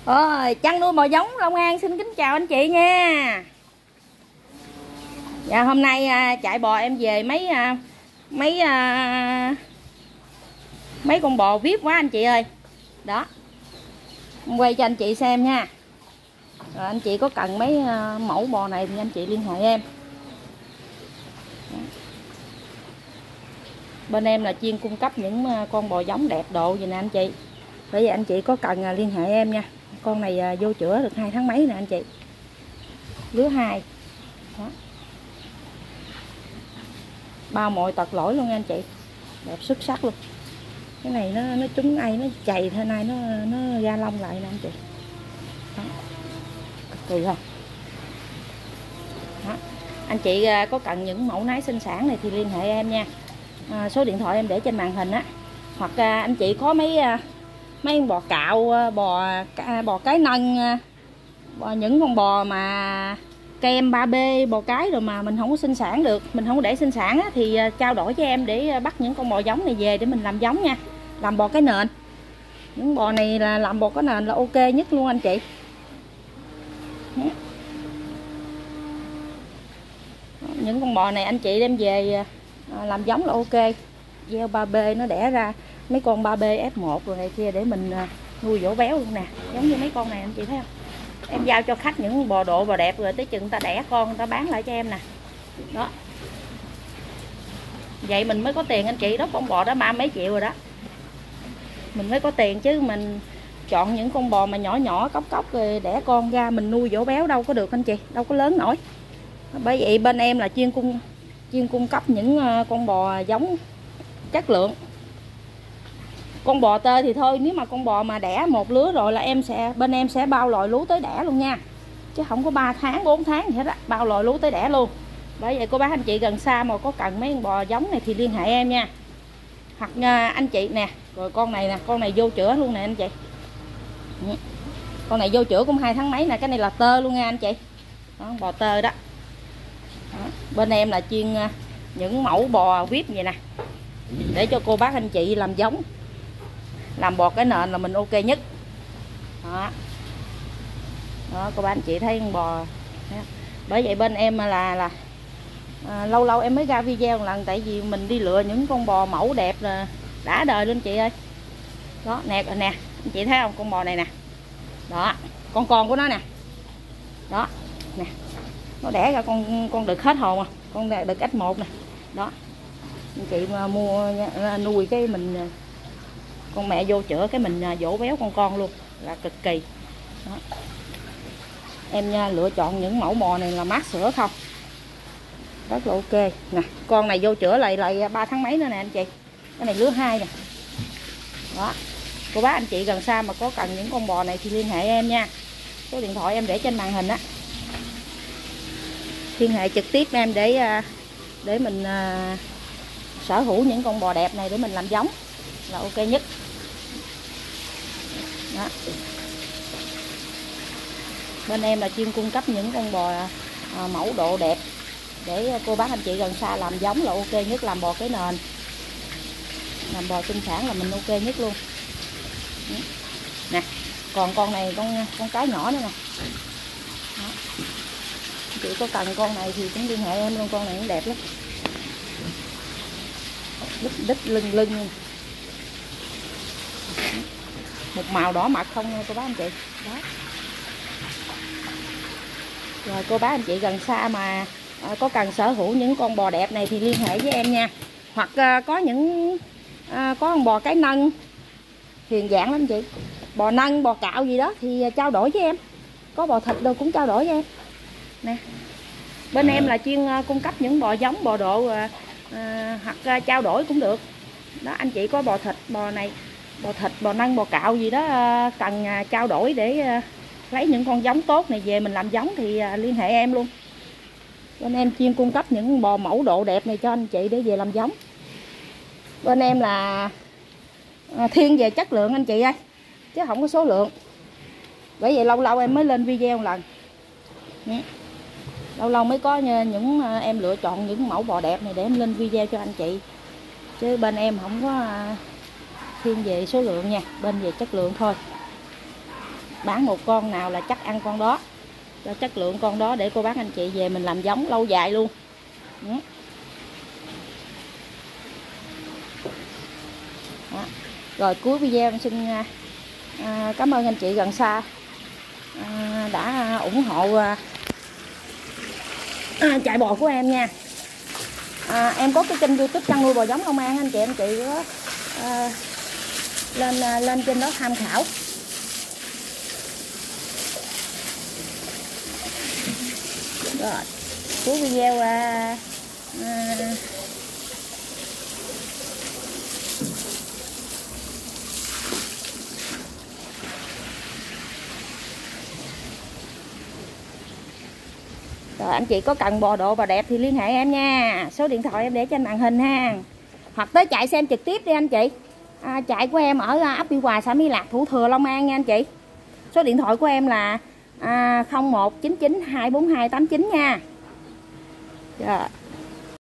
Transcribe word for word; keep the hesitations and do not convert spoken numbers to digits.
Ôi, chăn nuôi bò giống Long An xin kính chào anh chị nha. Dạ hôm nay à, chạy bò em về mấy à, mấy à, mấy con bò vip quá anh chị ơi. Đó. Quay cho anh chị xem nha. Rồi anh chị có cần mấy à, mẫu bò này thì anh chị liên hệ em. Bên em là chuyên cung cấp những con bò giống đẹp độ vậy nè anh chị. Bởi vậy anh chị có cần à, liên hệ em nha. Con này à, vô chữa được hai tháng mấy nè anh chị. Lứa hai. Đó. Bao mọi tật lỗi luôn nha anh chị. Đẹp xuất sắc luôn. Cái này nó nó trúng ai nó chày thế này nó nó ra lông lại nè anh chị. Đó. Cực kỳ không? Đó. Anh chị à, có cần những mẫu nái sinh sản này thì liên hệ em nha. À, số điện thoại em để trên màn hình á. Hoặc à, anh chị có mấy à, mấy bò cạo, bò bò cái nâng, bò, những con bò mà kem ba B, bò cái rồi mà mình không có sinh sản được, mình không có để sinh sản á, thì trao đổi với em để bắt những con bò giống này về để mình làm giống nha, làm bò cái nền. Những bò này là làm bò cái nền là ok nhất luôn anh chị. Những con bò này anh chị đem về làm giống là ok. Gieo ba B nó đẻ ra mấy con ba B F một rồi này kia để mình nuôi dỗ béo luôn nè, giống như mấy con này anh chị thấy không. Em giao cho khách những bò độ bò đẹp rồi tới chừng người ta đẻ con người ta bán lại cho em nè. Đó. Vậy mình mới có tiền anh chị. Đó, con bò đó ba mấy triệu rồi đó. Mình mới có tiền chứ mình chọn những con bò mà nhỏ nhỏ cốc cốc rồi đẻ con ra mình nuôi dỗ béo đâu có được anh chị, đâu có lớn nổi. Bởi vậy bên em là chuyên cung chuyên cung cấp những con bò giống chất lượng. Con bò tơ thì thôi, nếu mà con bò mà đẻ một lứa rồi là em sẽ bên em sẽ bao lòi lú tới đẻ luôn nha, chứ không có ba tháng bốn tháng gì hết á, bao lòi lú tới đẻ luôn. Bởi vậy cô bác anh chị gần xa mà có cần mấy con bò giống này thì liên hệ em nha. Hoặc anh chị nè, rồi con này nè, con này vô chữa luôn nè anh chị. Con này vô chữa cũng hai tháng mấy nè, cái này là tơ luôn nha anh chị. Đó, bò tơ đó. Đó. Bên em là chuyên những mẫu bò vip vậy nè, để cho cô bác anh chị làm giống, làm bò cái nền là mình ok nhất. Đó. Đó, cô bác anh chị thấy con bò. Đó. Bởi vậy bên em là là à, lâu lâu em mới ra video một lần, tại vì mình đi lựa những con bò mẫu đẹp là đã đời luôn chị ơi. Đó nè nè anh chị thấy không, con bò này nè. Đó, con con của nó nè. Đó nè, nó đẻ ra con con đực hết hồn à, con đực F một nè. Đó, anh chị mà mua nuôi cái mình con mẹ vô chữa cái mình dỗ béo con con luôn là cực kỳ. Đó. Em nha, lựa chọn những mẫu bò này là mát sữa không, rất là ok nè. Con này vô chữa lại lại ba tháng mấy nữa nè anh chị, cái này lứa hai nè. Đó, cô bác anh chị gần xa mà có cần những con bò này thì liên hệ em nha, số điện thoại em để trên màn hình á, liên hệ trực tiếp em để để mình uh, sở hữu những con bò đẹp này để mình làm giống là ok nhất. Đó. Bên em là chuyên cung cấp những con bò à, mẫu độ đẹp để cô bác anh chị gần xa làm giống là ok nhất, làm bò cái nền, làm bò sinh sản là mình ok nhất luôn. Đó. Nè, còn con này con con cái nhỏ nữa nè. Đó. Chị có cần con này thì cũng liên hệ em luôn, con này cũng đẹp lắm, đít đít lưng lưng, một màu đỏ mật không nha cô bác anh chị. Đó. Rồi cô bác anh chị gần xa mà à, có cần sở hữu những con bò đẹp này thì liên hệ với em nha. Hoặc à, có những à, có con bò cái nâng hiền dạng lắm chị, bò nâng bò cạo gì đó thì trao đổi với em, có bò thịt đâu cũng trao đổi với em nè. Bên à. em là chuyên à, cung cấp những bò giống bò độ à, à, hoặc à, trao đổi cũng được. Đó, anh chị có bò thịt, bò này bò thịt, bò nâng, bò cạo gì đó à, cần à, trao đổi để à, lấy những con giống tốt này về mình làm giống thì à, liên hệ em luôn. Bên em chuyên cung cấp những bò mẫu độ đẹp này cho anh chị để về làm giống. Bên em là à, thiên về chất lượng anh chị ơi, chứ không có số lượng. Bởi vậy lâu lâu em mới lên video một lần. Nè. Lâu lâu mới có những à, em lựa chọn những mẫu bò đẹp này để em lên video cho anh chị. Chứ bên em không có à, thiên về số lượng nha, bên về chất lượng thôi. bán một con nào là chắc ăn con đó, cho chất lượng con đó để cô bác anh chị về mình làm giống lâu dài luôn. Đó. Đó. Rồi cuối video em xin à, cảm ơn anh chị gần xa à, đã ủng hộ à, à, chạy bò của em nha. À, em có cái kênh YouTube chăn nuôi bò giống Long An, anh chị anh chị có à, lên à, lên trên đó tham khảo. Rồi cuối video à, à, rồi anh chị có cần bò độ và đẹp thì liên hệ em nha, số điện thoại em để trên màn hình ha, hoặc tới chạy xem trực tiếp đi anh chị. À, chạy của em ở ấp Biên Hòa, xã Mỹ Lạc, Thủ Thừa, Long An nha anh chị. Số điện thoại của em là à, không một chín chín hai bốn hai tám chín nha. Rồi.